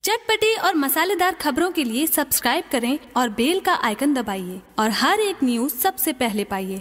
चटपटी और मसालेदार खबरों के लिए सब्सक्राइब करें और बेल का आइकन दबाइए और हर एक न्यूज़ सबसे पहले पाइए।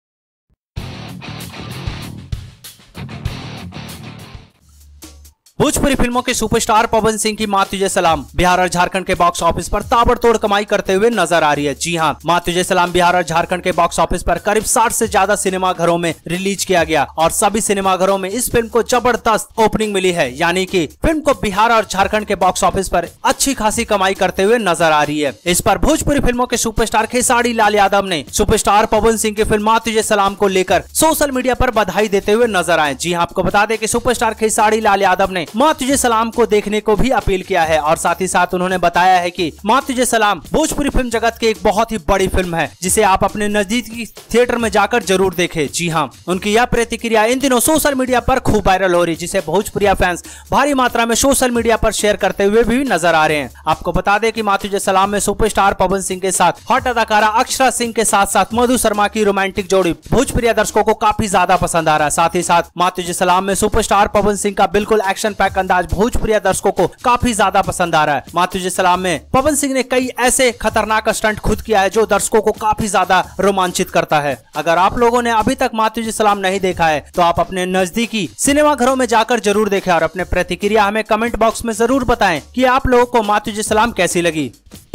भोजपुरी फिल्मों के सुपरस्टार पवन सिंह की माँ तुझे सलाम बिहार और झारखंड के बॉक्स ऑफिस पर ताबड़तोड़ कमाई करते हुए नजर आ रही है। जी हां, माँ तुझे सलाम बिहार और झारखंड के बॉक्स ऑफिस पर करीब 60 से ज्यादा सिनेमा घरों में रिलीज किया गया और सभी सिनेमा घरों में इस फिल्म को जबरदस्त ओपनिंग मिली है, यानी कि फिल्म को बिहार और झारखंड के बॉक्स ऑफिस पर अच्छी खासी कमाई करते हुए नजर आ रही है। इस पर भोजपुरी फिल्मों के सुपरस्टार खेसारी लाल यादव ने सुपरस्टार पवन सिंह की फिल्म माँ तुझे सलाम को लेकर सोशल मीडिया पर बधाई देते हुए नजर आए। जी हां, आपको बता दें कि सुपरस्टार खेसारी लाल यादव ने माँ तुझे सलाम को देखने को भी अपील किया है और साथ ही साथ उन्होंने बताया है कि माँ तुझे सलाम भोजपुरी फिल्म जगत की एक बहुत ही बड़ी फिल्म है जिसे आप अपने नजदीकी थिएटर में जाकर जरूर देखें। जी हां, उनकी यह प्रतिक्रिया इन दिनों सोशल मीडिया पर खूब वायरल हो रही, जिसे भोजपुरिया फैंस भारी मात्रा में सोशल मीडिया पर शेयर करते हुए भी नजर आ रहे हैं। आपको बता दें कि माँ तुझे सलाम में सुपरस्टार पवन सिंह के साथ हॉट अदाकारा अक्षरा सिंह के साथ साथ मधु शर्मा की रोमांटिक जोड़ी भोजपुरिया दर्शकों को काफी ज्यादा पसंद आ रहा है। साथ ही साथ माँ तुझे सलाम में सुपरस्टार पवन सिंह का बिल्कुल एक्शन पैक अंदाज भोजपुरिया दर्शकों को काफी ज्यादा पसंद आ रहा है। माँ तुझे सलाम में पवन सिंह ने कई ऐसे खतरनाक स्टंट खुद किया है जो दर्शकों को काफी ज्यादा रोमांचित करता है। अगर आप लोगों ने अभी तक माँ तुझे सलाम नहीं देखा है तो आप अपने नजदीकी सिनेमा घरों में जाकर जरूर देखें और अपने प्रतिक्रिया हमें कमेंट बॉक्स में जरूर बताएं कि आप लोगों को माँ तुझे सलाम कैसी लगी।